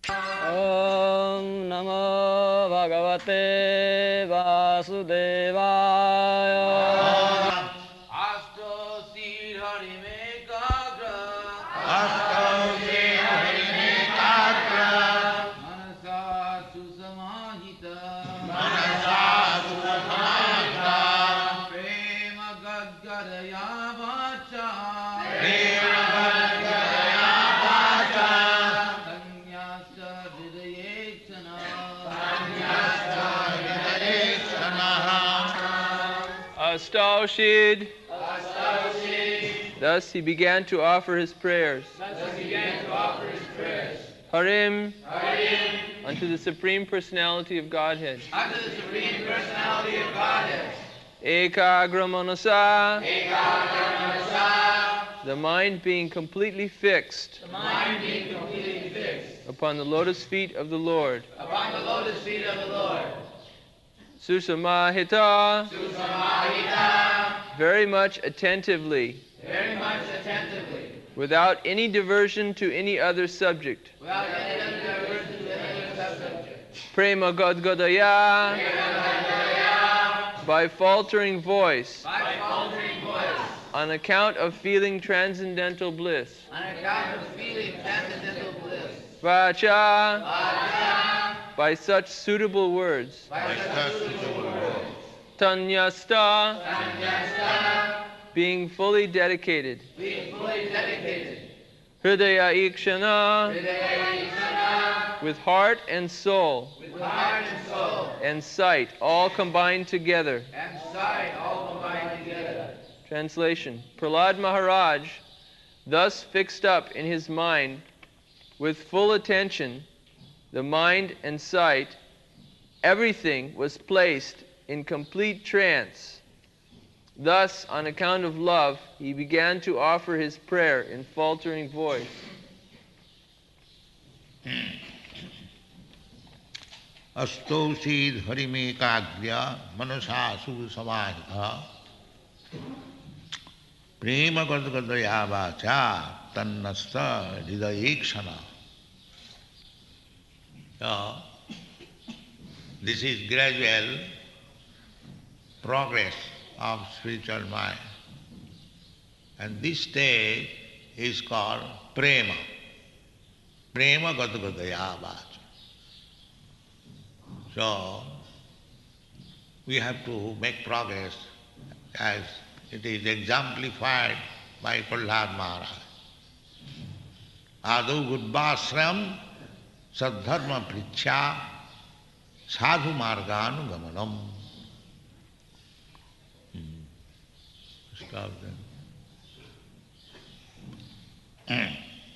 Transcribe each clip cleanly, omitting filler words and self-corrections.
Om Namo Bhagavate Vasudevaya. Asto Sri Hari Mekagra. Asto Sri Hari Mekagra. Manasa Susamahita. Manasa Susamahita. Prema Gadgadaya Vacha. Prema Gadgadaya Vacha. Sanyasa Hridayetana. Sanyasa Hridayetana. Astaushid. Thus he began to offer his prayers. Harim. Unto the Supreme Personality of Godhead. Unto the Supreme Personality of Godhead. Ekagra Manasa. The mind being completely fixed. Upon the lotus feet of the Lord. Upon the lotus feet of the Lord. Susamahita. Very much attentively. Very much attentively. Without any diversion to any other subject. Without any other diversion to any other subject. Prema Gadgadaya. By faltering voice. By faltering voice. On account of feeling transcendental bliss. On account of feeling transcendental bliss. Vacha. Vacha. By such suitable words. By such suitable words. Tanyasta. Sanyasta. Being fully dedicated. Being fully dedicated. Hridaya Ikshana. Hridaya. With heart and soul. With heart and soul. And sight all combined together. And sight all combined together. Translation. Prahlad Maharaj, thus fixed up in his mind, with full attention, the mind and sight, everything was placed in complete trance. Thus, on account of love, he began to offer his prayer in faltering voice. Astausid Harimekagrya Manasa Susamahita Prema Gadgadaya Vacha Tannasta Hridayekshana. This is gradual progress of spiritual mind. And this stage is called Prema. Prema Gadgadaya Vacha. So, we have to make progress as it is exemplified by Prahlad Maharaj. Adu Gudbasram Sadharma Prichya Sadhu Marganugamanam. Stop then.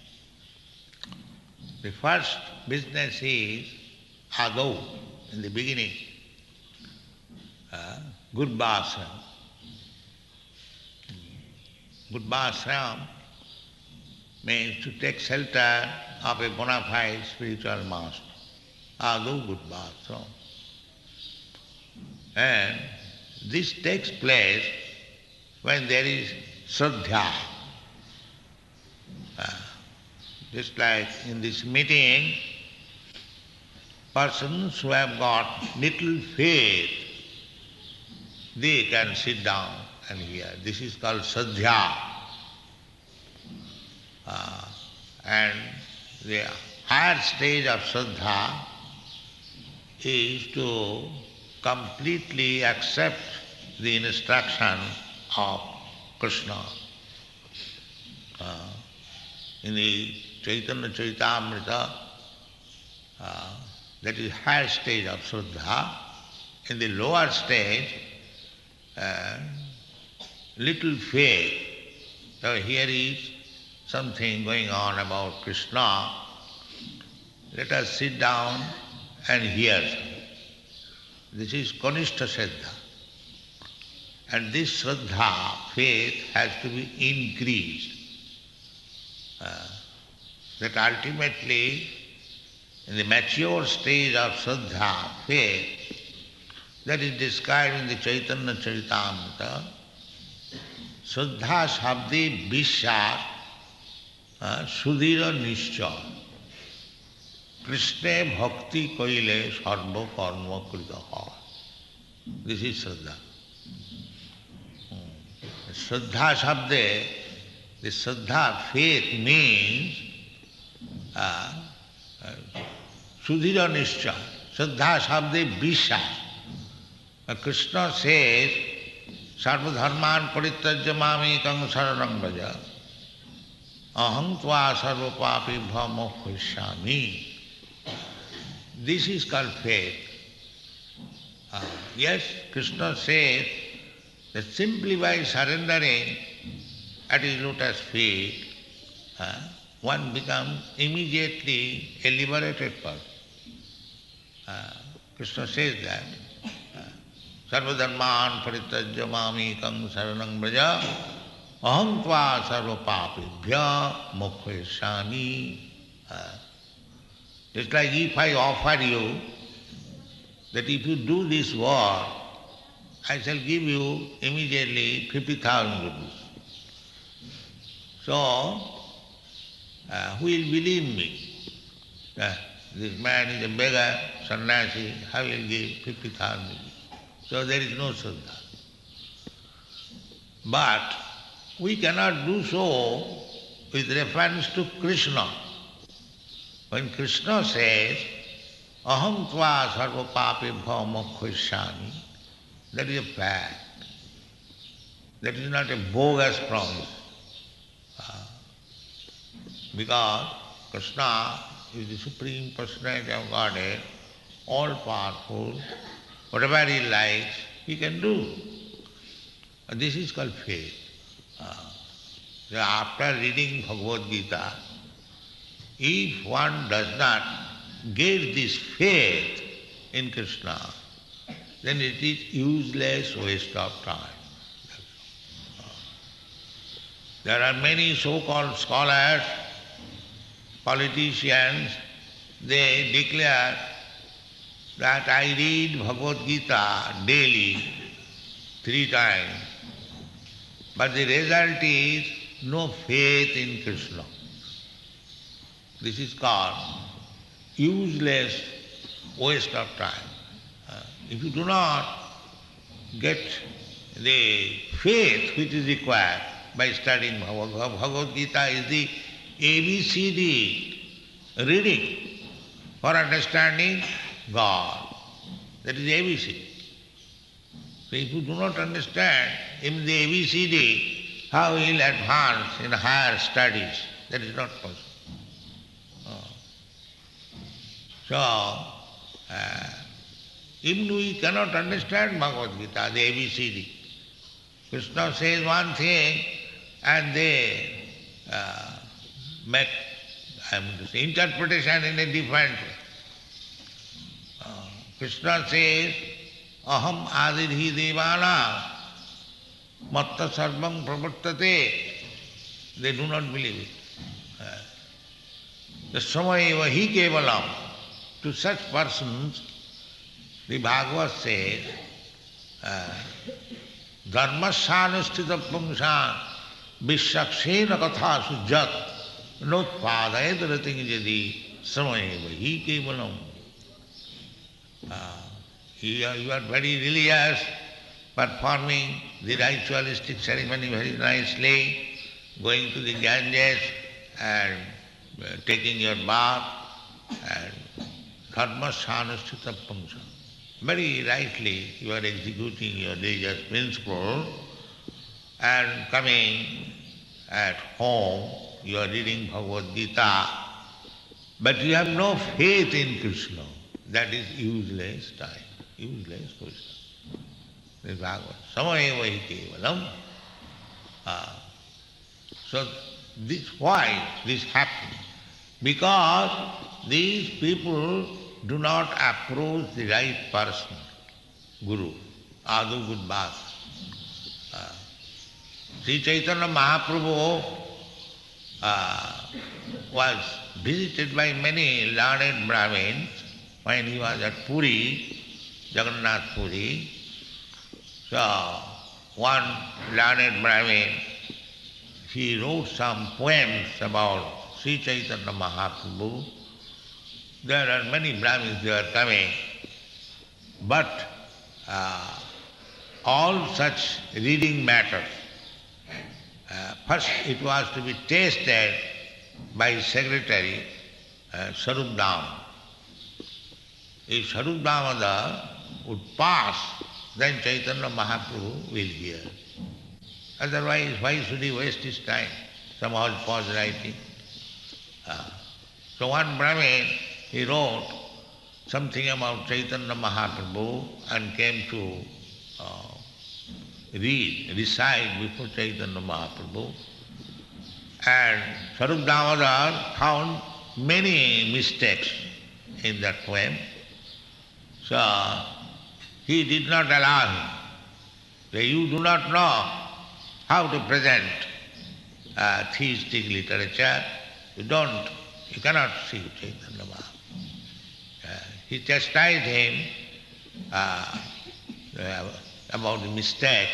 The first business is Adu, in the beginning, Gurvasram. Gurvasram means to take shelter of a bona fide spiritual master. Adu Gurvasram. And this takes place when there is Shraddha. Just like in this meeting, persons who have got little faith, they can sit down and hear. This is called Shraddha. And the higher stage of Shraddha is to completely accept the instruction of Krishna. In the Chaitanya Charitamrita, that is higher stage of Shraddha. In the lower stage, little faith. So here is something going on about Krishna. Let us sit down and hear. This is Kanishta Shraddha. And this Shraddha, faith, has to be increased. That ultimately, in the mature stage of Shraddha, faith, that is described in the Chaitanya Charitamrita, Shraddha Shabdi Vishwas Sudhira Nishcha. Krishna bhakti koile sarva karma krita ha. This is Shraddha. Shraddha Shabde, the Shraddha, faith means Sudhira Nishcha. Shraddha Shabde Vishwas. Krishna says, Sarva dharman parityajya mamekam saranam vraja. Aham tva sarva papibhyo mokshishyami. This is called faith. Yes, Krishna says that simply by surrendering at his lotus feet, one becomes immediately a liberated person. Krishna says that. Sarva dharman parityajya mamekam saranam vraja. Aham tva sarva papibhyo mokshishyami. It's like if I offer you that if you do this work, I shall give you immediately 50,000 rupees. So, who will believe me? This man is a beggar, sannyasi, how will give 50,000 rupees? So there is no Shraddha. But we cannot do so with reference to Krishna. When Krishna says, Aham tva sarva papibhyo mokshishyami, that is a fact. That is not a bogus promise. Because Krishna is the Supreme Personality of Godhead, all-powerful. Whatever he likes, he can do. And this is called faith. So after reading Bhagavad Gita, if one does not get this faith in Krishna, then it is useless waste of time. There are many so-called scholars, politicians, they declare that I read Bhagavad Gita daily 3 times, but the result is no faith in Krishna. This is called useless waste of time. If you do not get the faith which is required by studying Bhagavad Gita is the ABCD reading for understanding God. That is ABC. So if you do not understand in the ABCD, how will you advance in higher studies? That is not possible. So, even we cannot understand Bhagavad Gita, the ABCD. Krishna says one thing and they make interpretation in a different way. Krishna says, Aham adirhi devana matta sarvam pravartate. They do not believe it. The samayeva hi kevalam. To such persons, the Bhagavad says, dharmasyanusthita pumsan vishakshena katha sujjat notpadayat rating jadi samayeva hi kevalam. You are very religious, performing the ritualistic ceremony very nicely, going to the Ganges and taking your bath and dharmasyanusthita pumsa. Very rightly you are executing your religious principle and coming at home you are reading Bhagavad Gita, but you have no faith in Krishna. That is useless time, useless question. This is Bhagavad. Samayeva hi kevalam. So why this happens? Because these people do not approach the right person, Guru, Adu Gudbas. Sri Chaitanya Mahaprabhu was visited by many learned Brahmins when he was at Puri, Jagannath Puri. So one learned Brahmin, he wrote some poems about Sri Chaitanya Mahaprabhu. there are many Brahmins who are coming, but all such reading matters, first it was to be tasted by secretary Sarup Damodar. If Sarup Damodar would pass, then Chaitanya Mahaprabhu will hear. Otherwise, why should he waste his time? Somehow pause writing. So one Brahmin, he wrote something about Chaitanya Mahaprabhu and came to recite before Chaitanya Mahaprabhu. And Sarup Damodar found many mistakes in that poem. So he did not allow him. So you do not know how to present theistic literature. You cannot see Chaitanya Mahaprabhu. He chastised him about the mistakes.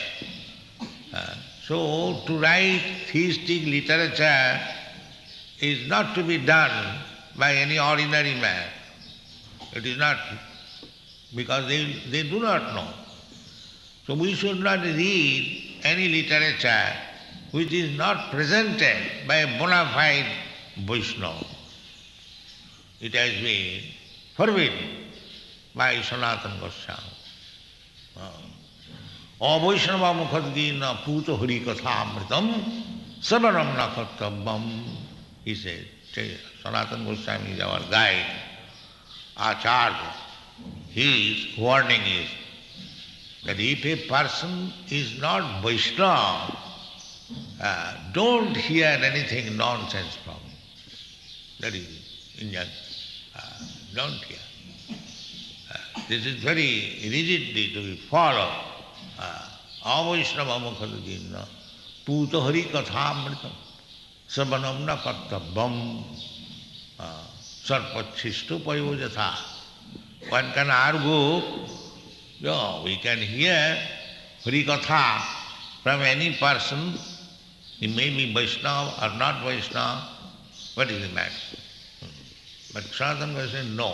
So to write theistic literature is not to be done by any ordinary man. It is not, because they do not know. So we should not read any literature which is not presented by a bona fide Vaishnava. It has been forbidden by Sanatana Goswami. Avaishnava mukhadgina puto hari kathamritam savanam na kartavam. He said, Sanatana Goswami is our guide, Acharya. His warning is that if a person is not Vaishnava, don't hear anything nonsense from him. That is Indian. Don't hear. This is very rigidly to be followed. Avaishnava mukhadgina puto hari kathamritam savanam na kartavam sarpachishtu payojatha. One can argue, we can hear Harikatha from any person. He may be Vaishnava or not Vaishnava. What is the matter? But Sanatana Goswami said no.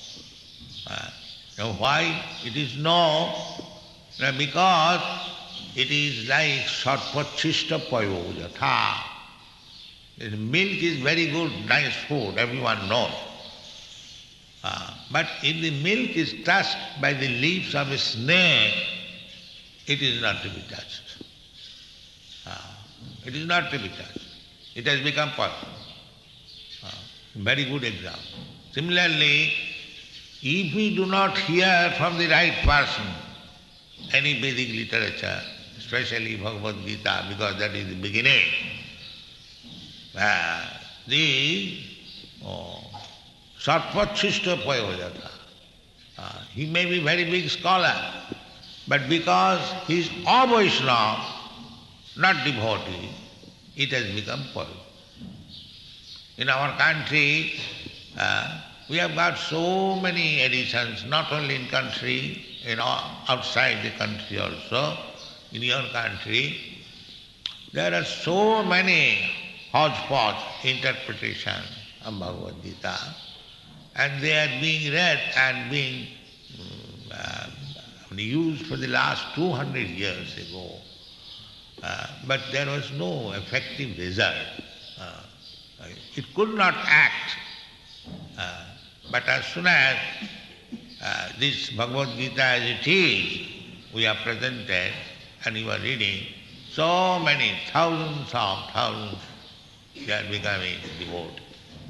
Now why it is no? Because it is like sarpachishta payojatha. Milk is very good, nice food, everyone knows. But if the milk is touched by the leaves of a snake, it is not to be touched. It is not to be touched. It has become poison. Very good example. Similarly, if we do not hear from the right person any Vedic literature, especially Bhagavad Gita, because that is the beginning, Sarpachishta Payojatha. He may be very big scholar, but because he is Avaishnava, not devotee, it has become poison. In our country, we have got so many editions, not only in country, outside the country also. In your country, there are so many hodgepodge interpretations of Bhagavad Gita, and they are being read and being used for the last 200 years ago. But there was no effective result. It could not act. But as soon as this Bhagavad Gita as it is, we are presented and you are reading, so many, thousands, they are becoming devoted.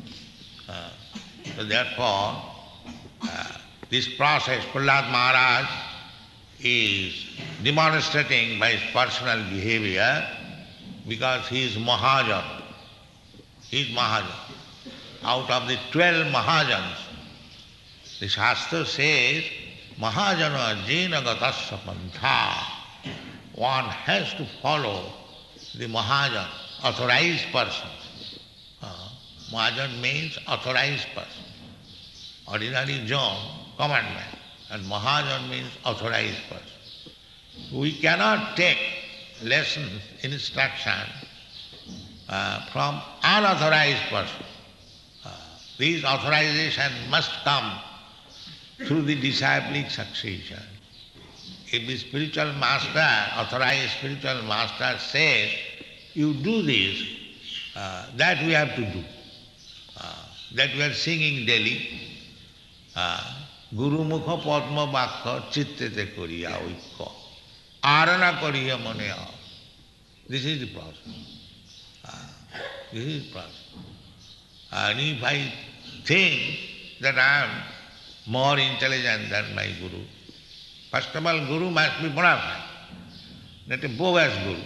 So therefore, this process, Prahlad Maharaj is demonstrating by his personal behavior, because he is Mahajan. He is Mahajan. Out of the 12 Mahajans, the Shastra says, Mahajana jena gatasya pantha. One has to follow the Mahajan, authorized person. Mahajan means authorized person. Ordinary John, commandment. And Mahajan means authorized person. We cannot take lessons, instruction from unauthorized person. this authorization must come through the disciplic succession. If the spiritual master, authorized spiritual master says, you do this, that we have to do. That we are singing daily. Guru mukha padma vakha chittete koriya oikya. Arana koriya maneya. This is the process. This is the process. And if I think that I am more intelligent than my Guru, first of all, Guru must be bona fide, not a bogus Guru.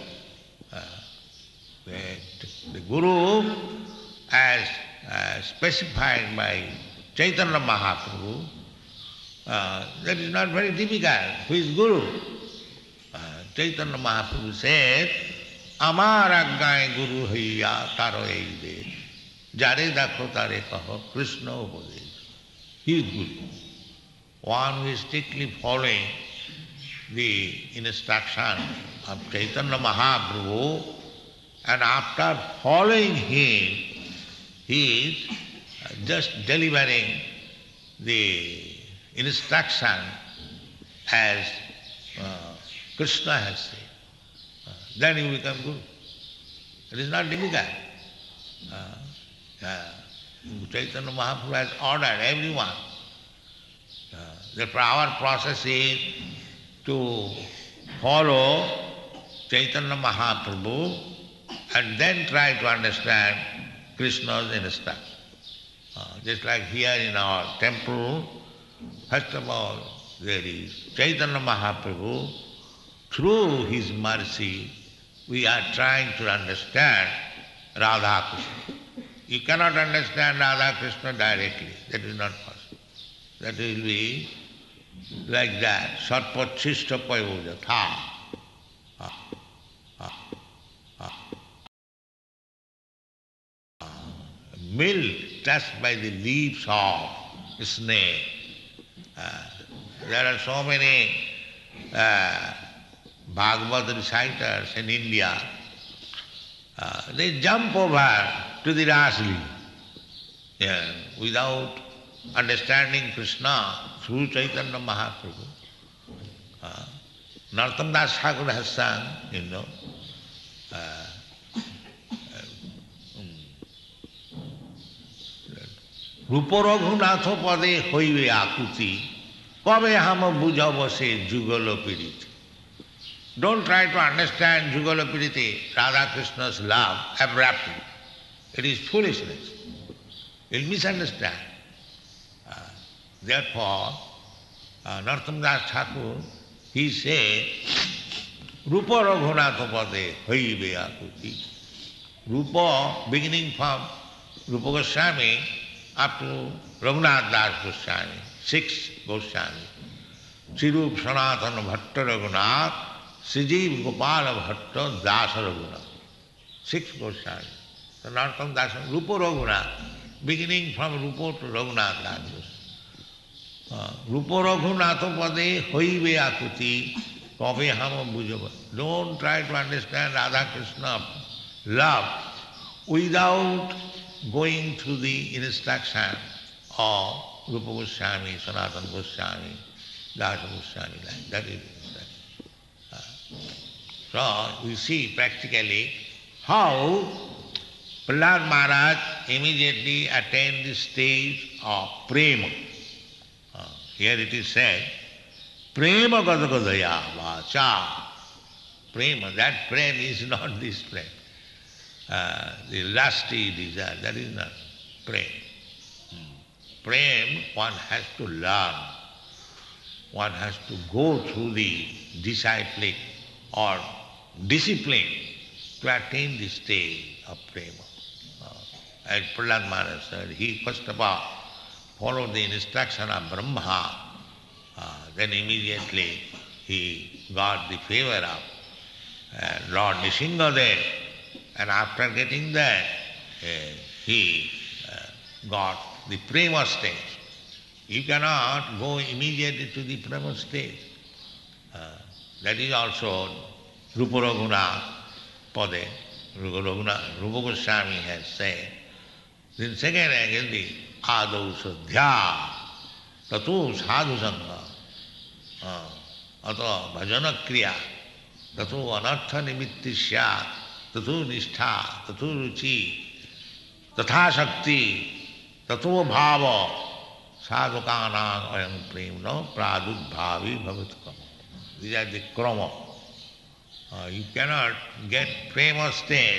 The Guru, as specified by Chaitanya Mahaprabhu, that is not very difficult. Who is Guru? Chaitanya Mahaprabhu said, Amar aggaye Guru haiya taro eide, jare dakho tare kaho Krishna upadesh. He is Guru. One who is strictly following the instruction of Chaitanya Mahaprabhu, and after following him, he is just delivering the instruction as Krishna has said. Then you become Guru. It is not difficult. Chaitanya Mahaprabhu has ordered everyone. Therefore our process is to follow Chaitanya Mahaprabhu and then try to understand Krishna's instruction. Just like here in our temple, first of all there is Chaitanya Mahaprabhu. Through his mercy we are trying to understand Radha Krishna. You cannot understand Radha Krishna directly. That is not possible. That will be like that. Sarpachishta payoja tha. Milk touched by the leaves of snake. There are so many Bhagavad reciters in India. They jump over to the Rasli without understanding Krishna through Chaitanya Mahaprabhu. Narottam Das Thakur has sung, Rupa Raghunath pade hoive akuti, kabe ham bujhab se jugalo piriti. Don't try to understand jugalo piriti, Radha Krishna's love, abruptly. It is foolishness. You'll misunderstand. Therefore, Narottam Das Thakur, he said, Rupa Raghunath pade hoive akuti. Rupa, beginning from Rupa Goswami up to Raghunath Das Goswami, 6 Goswami. Sirup Sanatana Bhatta Raghunath, Sijiv Gopala Bhatta Dasa Raghunath. 6 Goswami. So Narottam Das, Rupa Raghunath, beginning from Rupa to Raghunath Das Goswami. Rupa Raghunath pade hoive akuti, kabe ham bujhava. Don't try to understand Radha Krishna love without going through the instruction of Rupa Goswami, Sanatana Goswami, Dasa Goswami, that is instruction. So we see practically how Prahlad Maharaj immediately attained the stage of prema. Here it is said, prema gadagadaya vacha. Prema, that prema is not this prema. The lusty desire, that is not prema. Prema, one has to learn. One has to go through the disciplic or discipline to attain the stage of prema. As Prahlad Maharaj said, he first of all followed the instruction of Brahma, then immediately he got the favor of Lord Nrsimhadev. And after getting that, he got the prema stage. You cannot go immediately to the prema stage. That is also Rupa Raghunath pade. Rupa Goswami has said, Then second rank is the Adau Sadhya, Tatu Sadhu Sangha, Ato Bhajana Kriya, Tatu Anartha Nimitti Syat, Tatu Nishtha, Tatu Ruchi, Tatha Shakti, Tatu Bhava, Sadhukana Ayam Premno, Pradudbhavi Bhavatkam. These are the krama. You cannot get prema state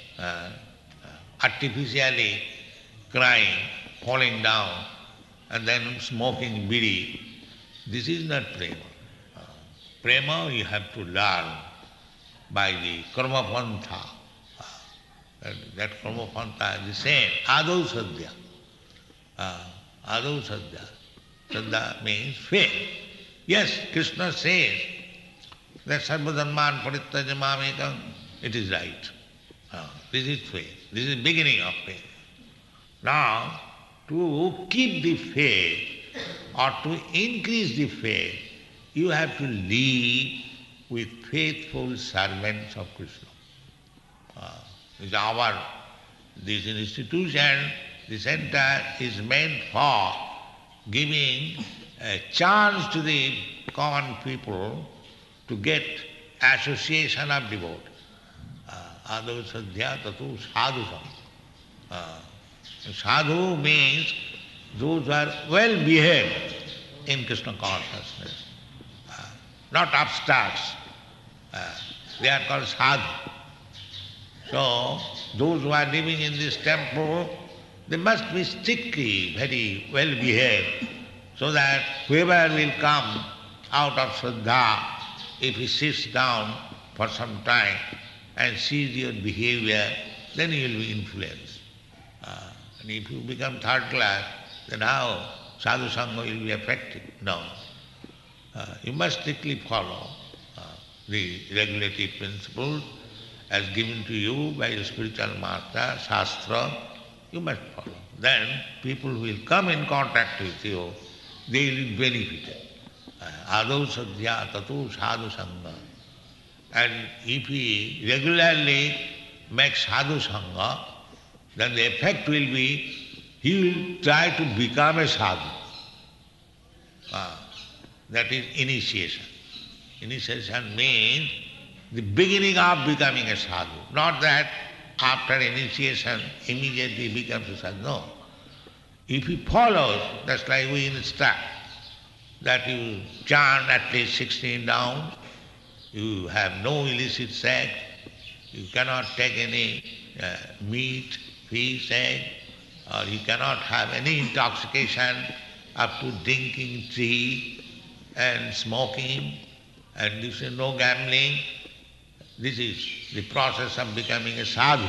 artificially crying, falling down, and then smoking bidi. This is not prema. Prema you have to learn by the karma pantha. That karma pantha is the same. Adau sadhya. Adau sadhya. Sadhya means faith. Yes, Krishna says that sarvadharman parittajamamekam, it is right. This is faith. This is the beginning of faith. Now, to keep the faith or to increase the faith, you have to live with faithful servants of Krishna. This institution, the center is meant for giving a chance to the common people to get association of devotees. Adau sadhya tatu sadhu sangha. Sadhu means those who are well behaved in Krishna consciousness, not upstarts. They are called sadhu. So, those who are living in this temple, they must be strictly very well behaved, so that whoever will come out of Shraddha, if he sits down for some time and sees your behavior, then he will be influenced. And if you become third class, then how sadhu sangha will be effective? No. You must strictly follow the regulative principles as given to you by the spiritual master, Shastra. You must follow. Then people who will come in contact with you, they will be benefited. Adau sadhya tatu sadhu sangha. And if he regularly makes sadhu sangha, then the effect will be he will try to become a sadhu. That is initiation. Initiation means the beginning of becoming a sadhu. Not that after initiation immediately becomes a sadhu. No. If he follows, that's like we instruct, that you chant at least 16 rounds, you have no illicit sex, you cannot take any meat, fish, egg, or you cannot have any intoxication up to drinking tea and smoking, and you say no gambling. This is the process of becoming a sadhu.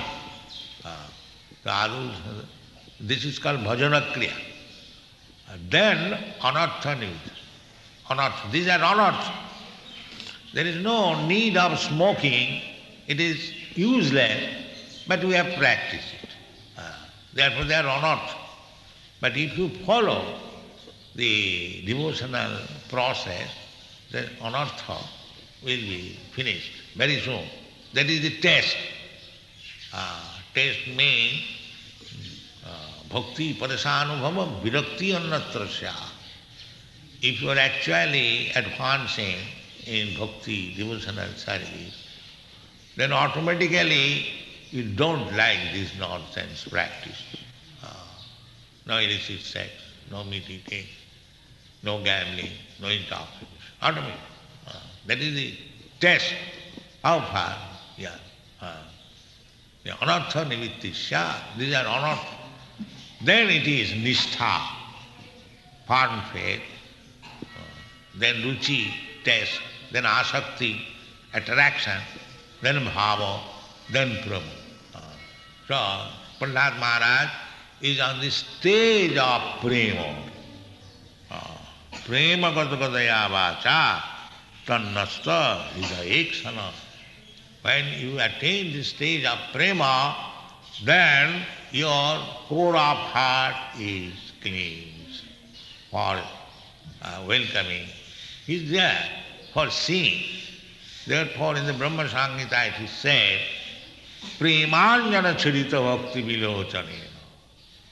This is called bhajana kriya. Then anartha nivita. Anartha. These are anartha. There is no need of smoking. It is useless, but we have practiced it. Therefore they are anartha. But if you follow the devotional process, then anartha will be finished very soon. That is the test. Test means bhakti parasanubhava virakti annatrasya. If you are actually advancing in bhakti, devotional service, then automatically you don't like this nonsense practice. No illicit sex, no meat eating, no gambling, no intoxication. Automatically. That is the test. How far? Yeah. Anartha nivittisya, these are anartha. Then it is nishtha, firm faith, then ruchi, taste, then asakti, attraction, then bhava, then prema. So, Prahlad Maharaj is on the stage of prema. Prema gata vacha tannasta hridayekshana. When you attain the stage of prema, then your core of heart is clean for welcoming. He is there for seeing. Therefore in the Brahma Samhita it is said, Premanjana charita bhakti vilochane.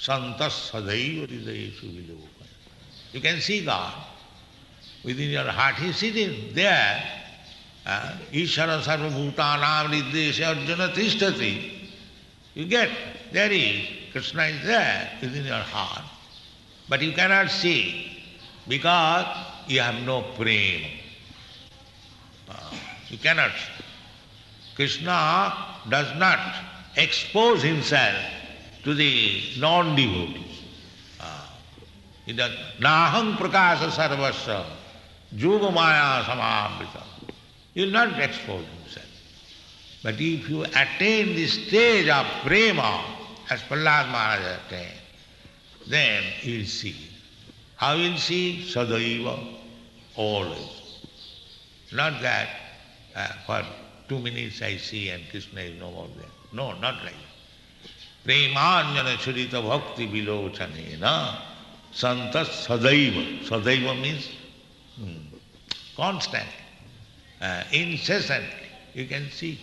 santas sadaiva hridayeshu vilokana. You can see God within your heart. He is sitting there. Ishara sarvabhutanam hridayeshu arjuna tishtati. You get, there is, Krishna is there within your heart. But you cannot see because you have no prema. You cannot see. Krishna does not expose himself to the non-devotees. He does naham prakasa sarvasya juga maya samavita. He will not expose himself. But if you attain the stage of prema, as Prahlad Maharaj attained, then you will see. How you will see? Sadaiva, always. Not that for 2 minutes I see and Krishna is no more there. No, not like that. Premanjana churita bhakti vilochanena santas sadaiva. Sadaiva means constant, incessantly. You can see.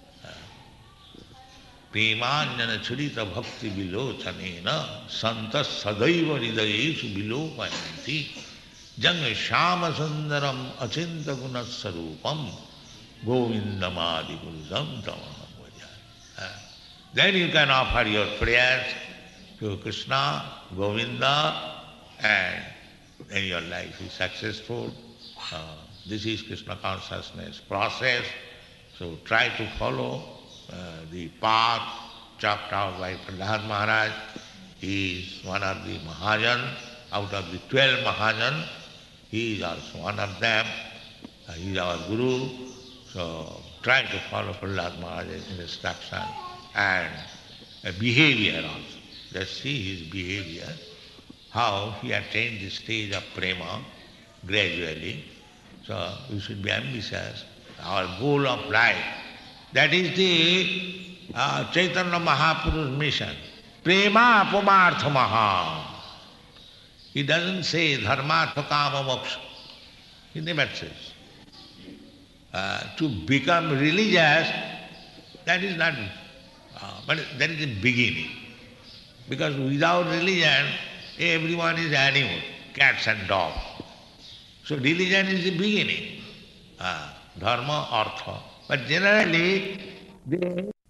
Premanjana churita bhakti vilochanena santas sadaiva hridayeshu vilokayanti janga shama sundaram achinta gunasarupam govindamadi gurudam tamaham bhaja. Then you can offer your prayers to Krishna, Govinda, and then your life is successful. This is Krishna consciousness process. So try to follow the path chalked out by Prahlad Maharaj. He is one of the Mahajan. Out of the 12 Mahajan, he is also one of them. He is our Guru. So try to follow Prahlad Maharaj's instruction and behavior also. Just see his behavior, how he attained the stage of prema gradually. So we should be ambitious. Our goal of life, that is the Chaitanya Mahapuru's mission. Prema apamartha maha. He doesn't say dharmartha kama moksha. He never says. To become religious, that is not, but that is the beginning. Because without religion, everyone is animal, cats and dogs. So religion is the beginning, dharma, artha. But generally, they